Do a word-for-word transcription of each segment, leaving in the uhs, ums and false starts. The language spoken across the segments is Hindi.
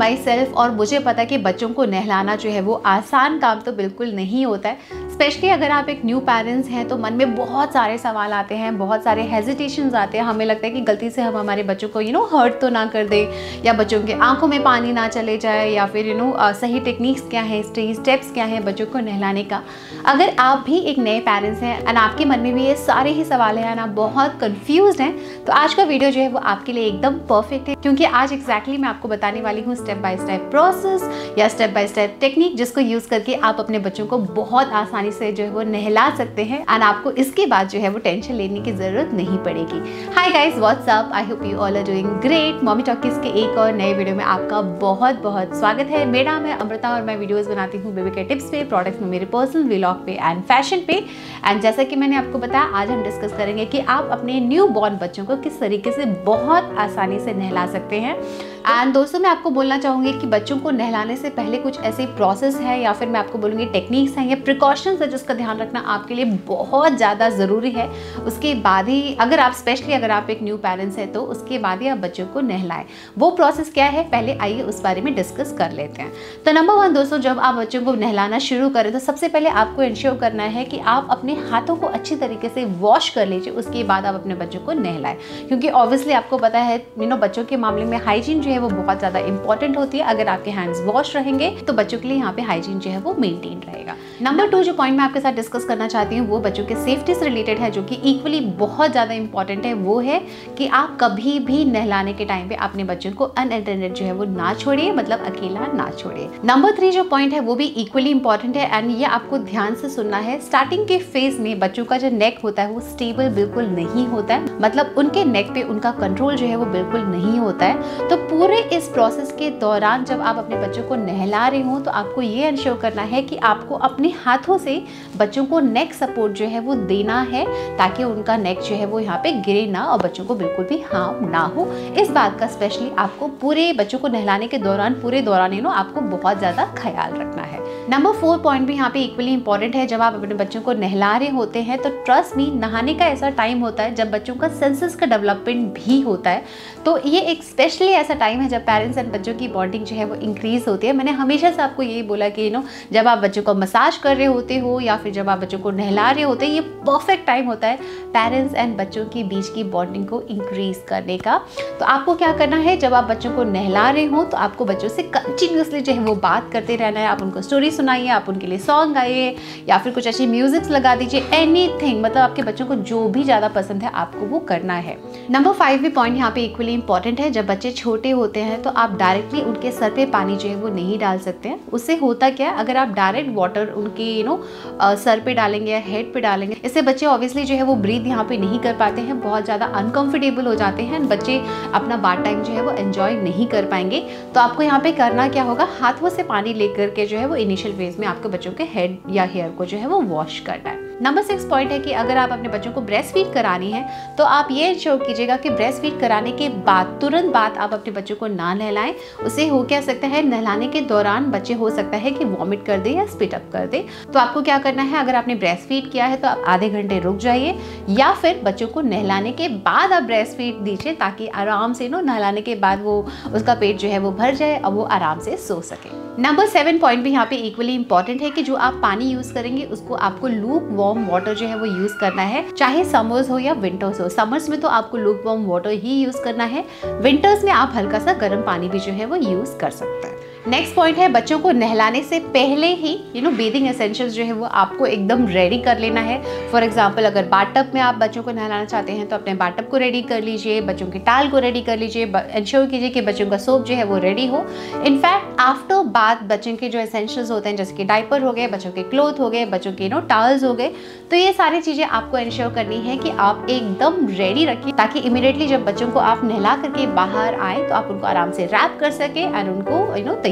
माई सेल्फ और मुझे पता है कि बच्चों को नहलाना जो है वो आसान काम तो बिल्कुल नहीं होता है। स्पेशली अगर आप एक न्यू पेरेंट्स हैं तो मन में बहुत सारे सवाल आते हैं, बहुत सारे हेजिटेशंस आते हैं। हमें लगता है कि गलती से हम हमारे बच्चों को यू नो हर्ट तो ना कर दें, या बच्चों के आंखों में पानी ना चले जाए, या फिर यू नो सही टेक्निक्स क्या है, स्टेप्स क्या है बच्चों को नहलाने का। अगर आप भी एक नए पेरेंट्स हैं एंड आपके मन में भी ये सारे ही सवाल हैं एंड आप बहुत कन्फ्यूज्ड हैं, तो आज का वीडियो जो है वो आपके लिए एकदम परफेक्ट है, क्योंकि आज एक्जैक्टली मैं आपको बताने वाली हूँ स्टेप बाय स्टेप प्रोसेस या स्टेप बाय स्टेप टेक्निक, जिसको यूज़ करके आप अपने बच्चों को बहुत आसानी से जो है वो नहला सकते हैं एंड आपको इसके बाद जो है वो टेंशन लेने की जरूरत नहीं पड़ेगी। Hi guys, what's up, I hope you all are doing great. Mommy talkies के एक और नए वीडियो में आपका बहुत बहुत स्वागत है। मेरा नाम है अमृता और मैं वीडियोस बनाती हूँ बेबी के टिप्स पे, प्रोडक्ट्स में, मेरे पर्सनल व्लॉग पे एंड फैशन पे। एंड जैसा कि मैंने आपको बताया, आज हम डिस्कस करेंगे कि आप अपने न्यू बॉर्न बच्चों को किस तरीके से बहुत आसानी से नहला सकते हैं। एंड दोस्तों, मैं आपको बोलना चाहूँगी कि बच्चों को नहलाने से पहले कुछ ऐसे प्रोसेस है या फिर मैं आपको बोलूँगी टेक्निक्स हैं या प्रिकॉशंस है जिसका ध्यान रखना आपके लिए बहुत ज़्यादा ज़रूरी है। उसके बाद ही अगर आप स्पेशली अगर आप एक न्यू पेरेंट्स हैं तो उसके बाद ही आप बच्चों को नहलाएं। वो प्रोसेस क्या है, पहले आइए उस बारे में डिस्कस कर लेते हैं। तो नंबर वन दोस्तों, जब आप बच्चों को नहलाना शुरू करें तो सबसे पहले आपको इंश्योर करना है कि आप अपने हाथों को अच्छी तरीके से वॉश कर लीजिए, उसके बाद आप अपने बच्चों को नहलाएं। क्योंकि ऑब्वियसली आपको पता है यू नो बच्चों के मामले में हाइजीन जो है वो बहुत ज़्यादा इंपॉर्टेंट होती है। अगर आपके हैंड्स वॉश रहेंगे तो बच्चों के लिए यहाँ पे हाइजीन जो है वो मेंटेन रहेगा। नंबर टू जो पॉइंट मैं आपके साथ डिस्कस करना चाहती हूँ वो बच्चों के सेफ्टी से रिलेटेड है, जो कि इक्वली बहुत ज़्यादा इंपॉर्टेंट है। वो है कि आप कभी भी नहलाने के टाइम पे अपने बच्चों को अनअटेंडेड जो है वो ना छोड़िए, मतलब अकेला ना छोड़िए। नंबर थ्री जो पॉइंट है वो भी इक्वली इंपॉर्टेंट है एंड ये आपको ध्यान से सुनना है। स्टार्टिंग के फेज में बच्चों का जो नेक होता है वो स्टेबल बिल्कुल नहीं होता है, मतलब उनके नेक पे उनका कंट्रोल जो है वो बिल्कुल नहीं होता है। तो पूरे इस प्रोसेस के दौरान जब आप अपने बच्चों को नहला रहे हो तो आपको ये इंश्योर करना है कि आपको अपने हाथों से बच्चों को नेक सपोर्ट जो है वो देना है, ताकि उनका नेक जो है वो यहाँ पे गिरे ना और बच्चों को बिल्कुल भी हार्म ना हो। इस बात का स्पेशली आपको पूरे बच्चों को नहलाने के दौरान पूरे दौरान यू नो आपको बहुत ज़्यादा ख्याल रखना है। नंबर फोर पॉइंट भी यहाँ पे इक्वली इंपॉर्टेंट है। जब आप अपने बच्चों को नहला रहे होते हैं तो ट्रस्ट मी, नहाने का ऐसा टाइम होता है जब बच्चों का सेंसेस का डेवलपमेंट भी होता है। तो ये एक स्पेशली ऐसा टाइम है जब पेरेंट्स एंड बच्चों की बॉन्डिंग जो है वो इंक्रीज होती है। मैंने हमेशा से आपको यही बोला कि यू नो जब आप बच्चों को मसाज कर रहे होते हो या फिर जब आप बच्चों को नहला रहे होते हैं, ये परफेक्ट टाइम होता है पेरेंट्स एंड बच्चों के बीच की बॉन्डिंग को इंक्रीज करने का। तो आपको क्या करना है, जब आप बच्चों को नहला रहे हो तो आपको बच्चों से कंटिन्यूसली जो है वो बात करते रहना है। आप उनको स्टोरी सुनाइए, आप उनके लिए सॉन्ग गाइए या फिर कुछ अच्छी म्यूजिक्स लगा दीजिए, एनीथिंग, मतलब आपके बच्चों को जो भी ज़्यादा पसंद है आपको वो करना है। नंबर फाइव भी पॉइंट यहाँ पे इक्वली इंपॉर्टेंट है। जब बच्चे छोटे होते हैं तो आप डायरेक्टली उनके सर पे पानी जो है वो नहीं डाल सकते हैं। उससे होता क्या है, अगर आप डायरेक्ट वाटर उनके यू नो सर पे डालेंगे या हेड पे डालेंगे, इससे बच्चे ऑब्वियसली जो है वो ब्रीथ यहाँ पे नहीं कर पाते हैं, बहुत ज़्यादा अनकंफर्टेबल हो जाते हैं, बच्चे अपना बाथ टाइम जो है वो एंजॉय नहीं कर पाएंगे। तो आपको यहाँ पे करना क्या होगा, हाथों से पानी लेकर के जो है वो इनिशियल फेज में आपके बच्चों के हेड या हेयर को जो है वो वॉश करना है। नंबर सिक्स पॉइंट है कि अगर आप अपने बच्चों को ब्रेस्ट फीड करानी है तो आप ये इंश्योर कीजिएगा कि ब्रेस्ट फीड कराने के बाद तुरंत बाद आप अपने बच्चों को ना नहलाएं। उससे हो क्या सकता है, नहलाने के दौरान बच्चे हो सकता है कि वॉमिट कर दे या स्पिट अप कर दे। तो आपको क्या करना है, अगर आपने ब्रेस्ट फीड किया है तो आप आधे घंटे रुक जाइए या फिर बच्चों को नहलाने के बाद आप ब्रेस्ट फीड दीजिए, ताकि आराम से नो नहलाने के बाद वो उसका पेट जो है वो भर जाए और वो आराम से सो सके। नंबर सेवन पॉइंट भी यहाँ पे इक्वली इंपॉर्टेंट है कि जो आप पानी यूज करेंगे उसको आपको लूक वार्म वाटर जो है वो यूज करना है, चाहे समर्स हो या विंटर्स हो। समर्स में तो आपको लूक वार्म वाटर ही यूज करना है, विंटर्स में आप हल्का सा गर्म पानी भी जो है वो यूज कर सकते हैं। नेक्स्ट पॉइंट है, बच्चों को नहलाने से पहले ही यू नो बेदिंग एसेंशियल्स जो है वो आपको एकदम रेडी कर लेना है। फॉर एग्जांपल, अगर बाथटब में आप बच्चों को नहलाना चाहते हैं तो अपने बाथटब को रेडी कर लीजिए, बच्चों के टाल को रेडी कर लीजिए, इंश्योर कीजिए कि बच्चों का सोप जो है वो रेडी हो। इनफैक्ट आफ्टर बाथ बच्चों के जो एसेंशियल्स होते हैं, जैसे कि डायपर हो गए, बच्चों के क्लोथ हो गए, बच्चों के नो टावल्स हो गए, तो ये सारी चीज़ें आपको इंश्योर करनी है कि आप एकदम रेडी रखिए, ताकि इमीडिएटली जब बच्चों को आप नहला करके बाहर आए तो आप उनको आराम से रैप कर सके एंड उनको यू नो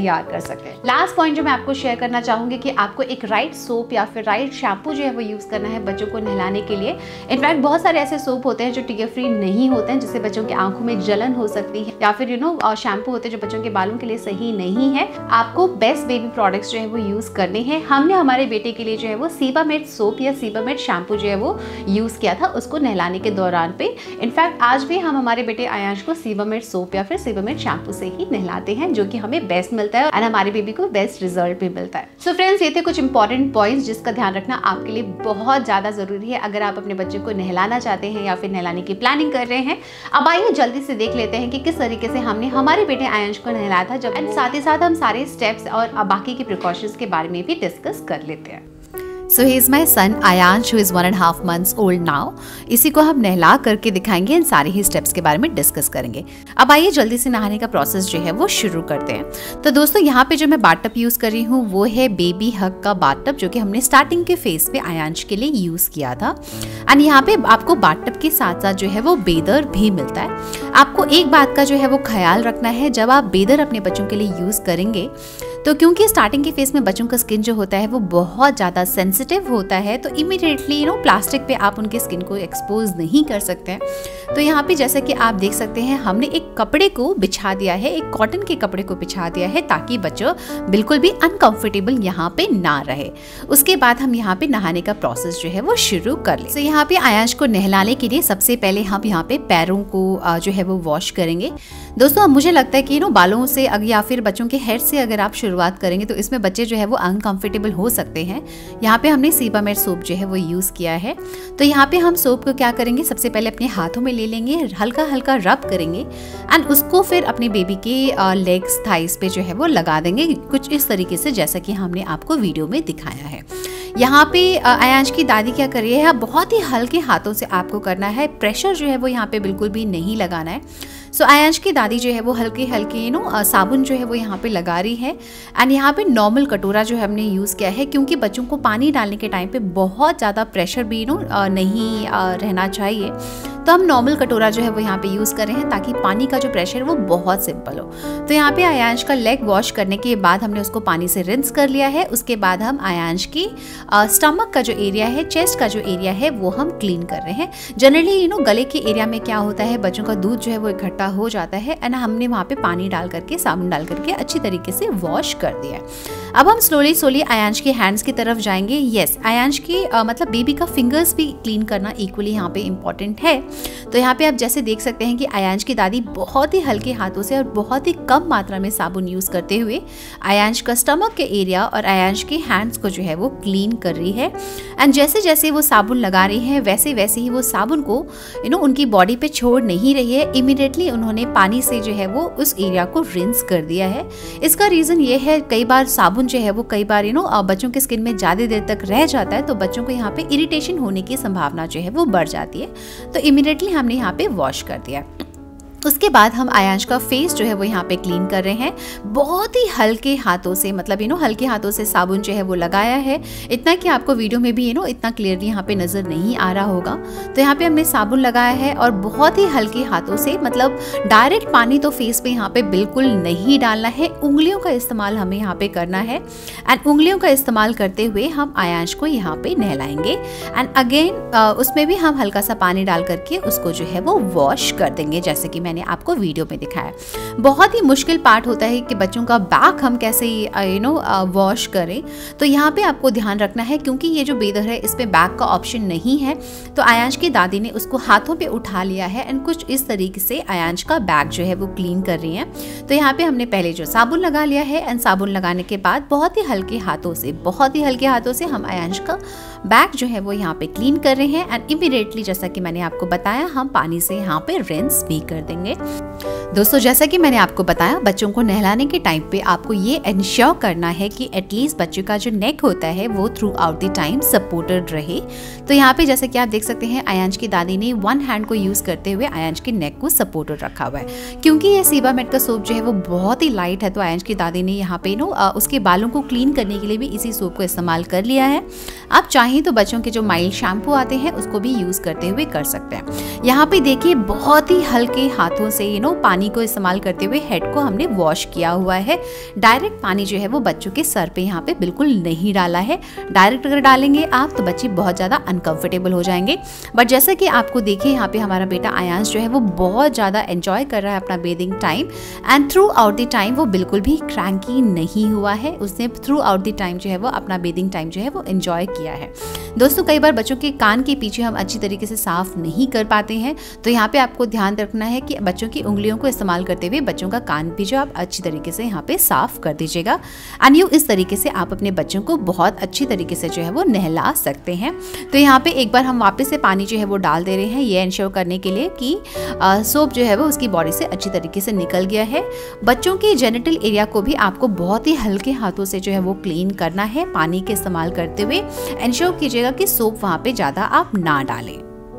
तैयार कर सकें। लास्ट पॉइंट जो मैं आपको शेयर करना चाहूँगी कि आपको एक राइट सोप या फिर राइट शैम्पू जो है वो यूज़ करना है बच्चों को नहलाने के लिए। इनफैक्ट बहुत सारे ऐसे सोप होते हैं जो टीयर फ्री नहीं होते हैं, जिससे बच्चों की आंखों में जलन हो सकती है, या फिर यू नो शैम्पू होते हैं जो बच्चों के बालों के लिए सही नहीं है। आपको बेस्ट बेबी प्रोडक्ट्स जो है वो यूज़ करने हैं। हमने हमारे बेटे के लिए जो है वो सीबामेड सोप या सीबामेड शैम्पू जो है वो यूज़ किया था उसको नहलाने के दौरान पे। इनफैक्ट आज भी हम हमारे बेटे आयांश को सीबामेड सोप या फिर सीबामेड शैम्पू से ही नहलाते हैं, जो कि हमें बेस्ट मिलता है और हमारे बेबी को बेस्ट रिजल्ट भी मिलता है। सो so फ्रेंड्स, ये थे कुछ इंपॉर्टेंट पॉइंट्स जिसका ध्यान रखना आपके लिए बहुत ज़्यादा ज़रूरी है अगर आप अपने बच्चे को नहलाना चाहते हैं या फिर नहलाने की प्लानिंग कर रहे हैं। अब आइए जल्दी से देख लेते हैं कि किस तरीके से हमने हमारे बेटे आयांश को नहलाया था, जब एंड साथ ही साथ हम सारे स्टेप्स और बाकी के प्रिकॉशंस के बारे में भी डिस्कस कर लेते हैं। So he is my son Aayansh who is one and half months old now. इसी को हम नहला करके दिखाएंगे एंड सारे ही स्टेप्स के बारे में डिस्कस करेंगे। अब आइए जल्दी से नहाने का प्रोसेस जो है वो शुरू करते हैं। तो दोस्तों, यहाँ पे जो मैं बाथटब यूज़ कर रही हूँ वो है बेबी हग का बाथटब, जो कि हमने स्टार्टिंग के फेज पे आयांश के लिए यूज़ किया था। एंड यहाँ पे आपको बाथटब के साथ साथ जो है वो बेदर भी मिलता है। आपको एक बात का जो है वो ख्याल रखना है, जब आप बेदर अपने बच्चों के लिए यूज़ करेंगे तो क्योंकि स्टार्टिंग के फेस में बच्चों का स्किन जो होता है वो बहुत ज़्यादा सेंसिटिव होता है, तो इमीडिएटली यू नो प्लास्टिक पे आप उनके स्किन को एक्सपोज नहीं कर सकते हैं। तो यहाँ पे जैसा कि आप देख सकते हैं, हमने एक कपड़े को बिछा दिया है, एक कॉटन के कपड़े को बिछा दिया है, ताकि बच्चों बिल्कुल भी अनकंफर्टेबल यहाँ पे ना रहे। उसके बाद हम यहाँ पे नहाने का प्रोसेस जो है वो शुरू कर ले। तो यहाँ पे आयांश को नहलाने के लिए सबसे पहले हम यहाँ पे पैरों को जो है वो वॉश करेंगे। दोस्तों, अब मुझे लगता है कि यू नो बालों से या फिर बच्चों के हेड से अगर आप शुरुआत करेंगे तो इसमें बच्चे जो है वो अनकंफर्टेबल हो सकते हैं। यहाँ पे हमने सीबामेड सोप जो है वो यूज़ किया है। तो यहाँ पे हम सोप को क्या करेंगे, सबसे पहले अपने हाथों में ले लेंगे, हल्का हल्का रब करेंगे एंड उसको फिर अपने बेबी के लेग्स थाइस पे जो है वो लगा देंगे, कुछ इस तरीके से जैसा कि हमने आपको वीडियो में दिखाया है। यहाँ पे आयांश की दादी क्या कर रही है, बहुत ही हल्के हाथों से आपको करना है, प्रेशर जो है वो यहाँ पे बिल्कुल भी नहीं लगाना है। सो so, आयांश की दादी जो है वो हल्के हल्के यू नो साबुन जो है वो यहाँ पे लगा रही है। एंड यहाँ पे नॉर्मल कटोरा जो है हमने यूज़ किया है, क्योंकि बच्चों को पानी डालने के टाइम पे बहुत ज़्यादा प्रेशर भी यू नो नहीं रहना चाहिए। तो हम नॉर्मल कटोरा जो है वो यहाँ पे यूज़ कर रहे हैं, ताकि पानी का जो प्रेशर वो बहुत सिंपल हो। तो यहाँ पे आयांश का लेग वॉश करने के बाद हमने उसको पानी से रिंस कर लिया है। उसके बाद हम आयांश की स्टमक का जो एरिया है, चेस्ट का जो एरिया है, वो हम क्लीन कर रहे हैं। जनरली यू नो गले के एरिया में क्या होता है, बच्चों का दूध जो है वो इकट्ठा हो जाता है एंड हमने वहाँ पे पानी डाल करके, साबुन डाल करके अच्छी तरीके से वॉश कर दिया है। अब हम स्लोली स्लोली आयांश के हैंड्स की तरफ जाएंगे। येस, आयांश की आ, मतलब बेबी का फिंगर्स भी क्लीन करना इक्वली यहाँ पे इम्पॉर्टेंट है। तो यहाँ पे आप जैसे देख सकते हैं कि आयांश की दादी बहुत ही हल्के हाथों से और बहुत ही कम मात्रा में साबुन यूज़ करते हुए आयांश का स्टमक के एरिया और आयांश के हैंड्स को जो है वो क्लीन कर रही है। एंड जैसे जैसे वो साबुन लगा रही है, वैसे वैसे ही वो साबुन को यू नो उनकी बॉडी पे छोड़ नहीं रही है। इमीडिएटली उन्होंने पानी से जो है वो उस एरिया को रिंस कर दिया है। इसका रीज़न ये है, कई बार साबुन जो है वो कई बार यू नो बच्चों के स्किन में ज़्यादा देर तक रह जाता है, तो बच्चों को यहाँ पे इरिटेशन होने की संभावना जो है वो बढ़ जाती है। तो इमीडिएटली हमने यहाँ पे वॉश कर दिया। उसके बाद हम आयांश का फेस जो है वो यहाँ पे क्लीन कर रहे हैं, बहुत ही हल्के हाथों से, मतलब यू नो हल्के हाथों से साबुन जो है वो लगाया है। इतना कि आपको वीडियो में भी यू नो इतना क्लियरली यहाँ पे नज़र नहीं आ रहा होगा। तो यहाँ पे हमने साबुन लगाया है और बहुत ही हल्के हाथों से, मतलब डायरेक्ट पानी तो फेस पे यहाँ पे बिल्कुल नहीं डालना है, उंगलियों का इस्तेमाल हमें यहाँ पे करना है। एंड उंगलियों का इस्तेमाल करते हुए हम आयांश को यहाँ पे नहलाएंगे एंड अगेन उसमें भी हम हल्का सा पानी डाल करके उसको जो है वो वॉश कर देंगे, जैसे कि मैंने आपको वीडियो में दिखाया। बहुत ही मुश्किल पार्ट होता है कि बच्चों का बैक हम कैसे यू नो वॉश करें। तो यहाँ पे आपको ध्यान रखना है, क्योंकि ये जो बेदर है इसमें बैक का ऑप्शन नहीं है। तो आयांश की दादी ने उसको हाथों पे उठा लिया है एंड कुछ इस तरीके से आयांश का बैक जो है वो क्लीन कर रही है। तो यहाँ पे हमने पहले जो साबुन लगा लिया है एंड साबुन लगाने के बाद बहुत ही हल्के हाथों से बहुत ही हल्के हाथों से हम आयांश का बैक जो है वो यहाँ पे क्लीन कर रहे हैं। एंड इमीडिएटली जैसा कि मैंने आपको बताया, हम पानी से यहाँ पे रिंस भी कर देंगे। दोस्तों, जैसा कि मैंने आपको बताया, बच्चों को नहलाने के टाइम पे आपको ये इंश्योर करना है कि एटलीस्ट बच्चे का जो नेक होता है वो throughout the time supported रहे। तो यहाँ पे जैसे कि आप देख सकते हैं, आयांश की दादी ने वन हैंड को यूज करते हुए आयांश के नेक को सपोर्टेड रखा हुआ है। क्योंकि ये सीबामेड का सोप जो है वो बहुत ही लाइट है, तो आयांश की दादी ने यहाँ पे नो उसके बालों को क्लीन करने के लिए भी इसी सोप को इस्तेमाल कर लिया है। आप चाहें तो बच्चों के जो माइल्ड शैम्पू आते हैं उसको भी यूज करते हुए कर सकते हैं। यहाँ पे देखिए, बहुत ही हल्के हाथों से यू नो वो पानी को इस्तेमाल करते हुए हेड को हमने वॉश किया हुआ है। डायरेक्ट पानी जो है वो बच्चों के सर पे यहाँ पे बिल्कुल नहीं डाला है। डायरेक्ट अगर डालेंगे आप तो बच्चे बहुत ज़्यादा अनकंफर्टेबल हो जाएंगे। बट जैसा कि आपको देखिए यहाँ पे हमारा बेटा आयांश जो है वो बहुत ज़्यादा एंजॉय कर रहा है अपना bathing time, and throughout the time वो बिल्कुल भी क्रैंकी नहीं हुआ है। उसने थ्रू आउट द टाइम जो है वो अपना बेदिंग टाइम जो है वो एंजॉय किया है। दोस्तों कई बार बच्चों के कान के पीछे हम अच्छी तरीके से साफ नहीं कर पाते हैं, तो यहाँ पे आपको ध्यान रखना है कि बच्चों की उंगलियों को इस्तेमाल करते हुए बच्चों का कान भी जो आप अच्छी तरीके से यहाँ पे साफ कर दीजिएगा। एंड यू इस तरीके से आप अपने बच्चों को बहुत अच्छी तरीके से जो है वो नहला सकते हैं। तो यहाँ पे एक बार हम वापस से पानी जो है वो डाल दे रहे हैं, ये इंश्योर करने के लिए कि सोप जो है वो उसकी बॉडी से अच्छी तरीके से निकल गया है। बच्चों के जेनिटल एरिया को भी आपको बहुत ही हल्के हाथों से जो है वो क्लीन करना है पानी के इस्तेमाल करते हुए। इंश्योर कीजिएगा कि सोप वहाँ पे ज़्यादा आप ना डालें।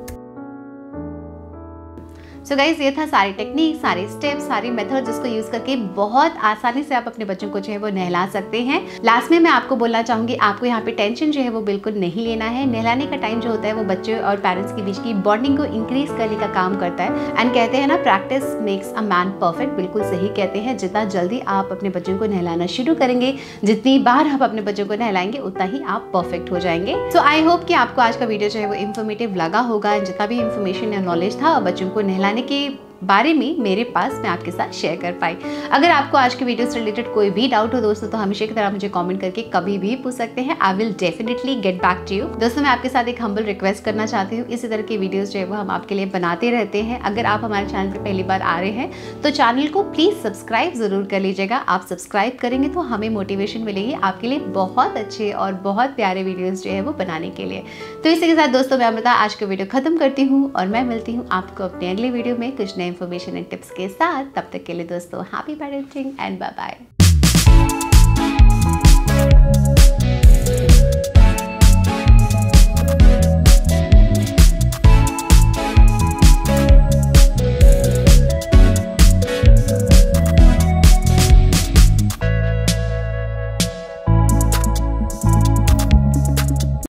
सो so गाइज, ये था सारी टेक्निक, सारे स्टेप्स, सारी मेथड जिसको यूज करके बहुत आसानी से आप अपने बच्चों को जो है वो नहला सकते हैं। लास्ट में मैं आपको बोलना चाहूंगी, आपको यहाँ पे टेंशन जो है वो बिल्कुल नहीं लेना है। नहलाने का टाइम जो होता है वो बच्चे और पेरेंट्स के बीच की बॉन्डिंग को इंक्रीज करने का काम करता है। एंड कहते हैं ना, practice makes a man perfect, बिल्कुल सही कहते हैं। जितना जल्दी आप अपने बच्चों को नहलाना शुरू करेंगे, जितनी बार आप अपने बच्चों को नहलाएंगे, उतना ही आप परफेक्ट हो जाएंगे। सो आई होप कि आपको आज का वीडियो जो है वो इन्फॉर्मेटिव लगा होगा। जितना भी इन्फॉर्मेशन या नॉलेज था बच्चों को नहलाने के बारे में मेरे पास, मैं आपके साथ शेयर कर पाई। अगर आपको आज के वीडियो से रिलेटेड कोई भी डाउट हो दोस्तों, तो हमेशा की तरह मुझे कमेंट करके कभी भी पूछ सकते हैं। I will definitely get back to you. दोस्तों मैं आपके साथ एक हम्बल रिक्वेस्ट करना चाहती हूँ, इसी तरह के वीडियोस जो है वो हम आपके लिए बनाते रहते हैं। अगर आप हमारे चैनल पर पहली बार आ रहे हैं तो चैनल को प्लीज़ सब्सक्राइब ज़रूर कर लीजिएगा। आप सब्सक्राइब करेंगे तो हमें मोटिवेशन मिलेगी आपके लिए बहुत अच्छे और बहुत प्यारे वीडियोज़ जो है वो बनाने के लिए। तो इसी के साथ दोस्तों मैं अमृता आज का वीडियो खत्म करती हूँ और मैं मिलती हूँ आपको अपने अगले वीडियो में कुछ नए इन्फॉर्मेशन एंड टिप्स के साथ। तब तक के लिए दोस्तों happy parenting and bye bye.